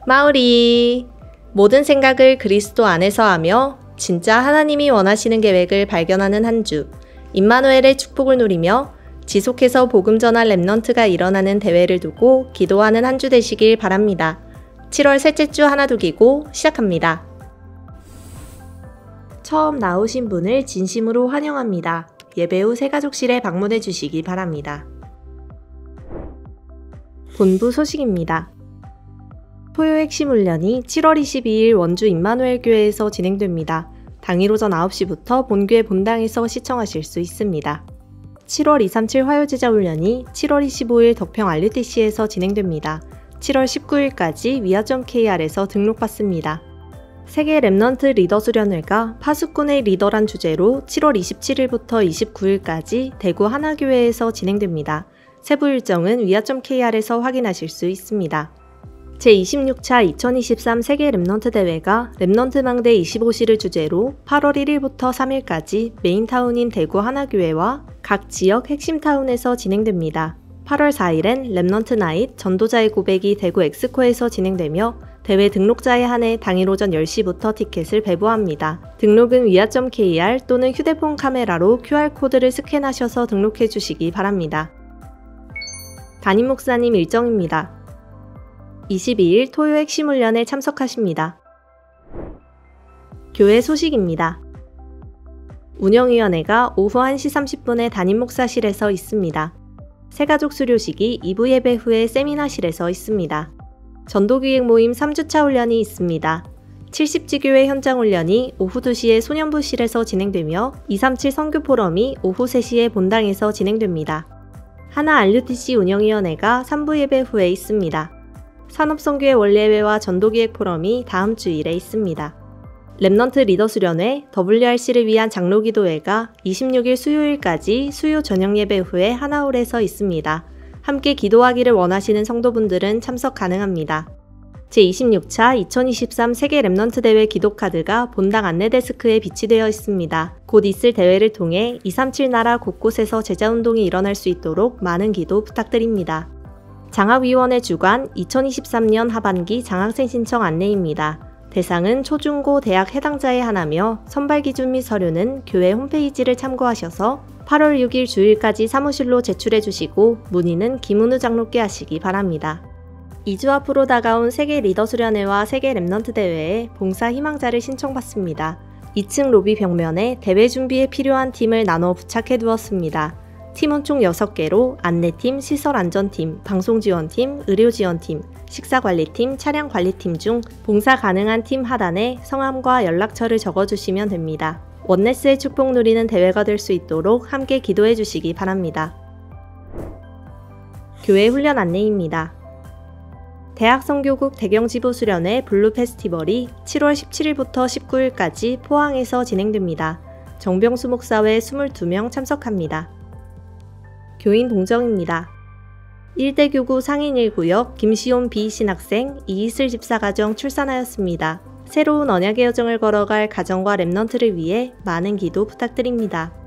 마우리! 모든 생각을 그리스도 안에서 하며 진짜 하나님이 원하시는 계획을 발견하는 한 주, 임마누엘의 축복을 누리며 지속해서 복음 전할 렘넌트가 일어나는 대회를 두고 기도하는 한 주 되시길 바랍니다. 7월 셋째 주 하나두기고 시작합니다. 처음 나오신 분을 진심으로 환영합니다. 예배 후 새가족실에 방문해 주시기 바랍니다. 본부 소식입니다. 토요 핵심 훈련이 7월 22일 원주 임마누엘 교회에서 진행됩니다. 당일 오전 9시부터 본교회 본당에서 시청하실 수 있습니다. 7월 237 화요제자 훈련이 7월 25일 덕평 RUTC에서 진행됩니다. 7월 19일까지 위아.kr에서 등록받습니다. 세계 렘넌트 리더 수련회가 파수꾼의 리더란 주제로 7월 27일부터 29일까지 대구 하나교회에서 진행됩니다. 세부 일정은 위아.kr에서 확인하실 수 있습니다. 제26차 2023 세계 렘넌트 대회가 렘넌트 망대 25시를 주제로 8월 1일부터 3일까지 메인타운인 대구 하나교회와 각 지역 핵심 타운에서 진행됩니다. 8월 4일엔 렘넌트 나잇 전도자의 고백이 대구 엑스코에서 진행되며 대회 등록자에 한해 당일 오전 10시부터 티켓을 배부합니다. 등록은 위아.kr 또는 휴대폰 카메라로 QR코드를 스캔하셔서 등록해 주시기 바랍니다. 담임 목사님 일정입니다. 22일 토요 핵심 훈련에 참석하십니다. 교회 소식입니다. 운영위원회가 오후 1시 30분에 담임 목사실에서 있습니다. 새가족 수료식이 2부 예배 후에 세미나실에서 있습니다. 전도기획 모임 3주차 훈련이 있습니다. 70지교회 현장 훈련이 오후 2시에 소년부실에서 진행되며 237 선교 포럼이 오후 3시에 본당에서 진행됩니다. 하나 RUTC 운영위원회가 3부 예배 후에 있습니다. 산업선교회 원례회와 전도기획 포럼이 다음 주일에 있습니다. 렘넌트 리더 수련회 WRC를 위한 장로기도회가 26일 수요일까지 수요 저녁 예배 후에 하나홀에서 있습니다. 함께 기도하기를 원하시는 성도분들은 참석 가능합니다. 제26차 2023 세계 렘넌트 대회 기도카드가 본당 안내데스크에 비치되어 있습니다. 곧 있을 대회를 통해 237 나라 곳곳에서 제자운동이 일어날 수 있도록 많은 기도 부탁드립니다. 장학위원회 주관 2023년 하반기 장학생 신청 안내입니다. 대상은 초중고 대학 해당자에 한하며 선발 기준 및 서류는 교회 홈페이지를 참고하셔서 8월 6일 주일까지 사무실로 제출해 주시고 문의는 김은우 장로께 하시기 바랍니다. 2주 앞으로 다가온 세계 리더 수련회와 세계 렘넌트 대회에 봉사 희망자를 신청받습니다. 2층 로비 벽면에 대회 준비에 필요한 팀을 나눠 부착해 두었습니다. 팀은 총 6개로 안내팀, 시설안전팀, 방송지원팀, 의료지원팀, 식사관리팀, 차량관리팀 중 봉사 가능한 팀 하단에 성함과 연락처를 적어주시면 됩니다. 원네스의 축복 누리는 대회가 될 수 있도록 함께 기도해 주시기 바랍니다. 교회 훈련 안내입니다. 대학선교국 대경지부 수련회 블루 페스티벌이 7월 17일부터 19일까지 포항에서 진행됩니다. 정병수 목사외 22명 참석합니다. 교인 동정입니다. 1대 교구 상인 1구역 김시온 B 신학생 이이슬 집사 가정 출산하였습니다. 새로운 언약의 여정을 걸어갈 가정과 렘넌트를 위해 많은 기도 부탁드립니다.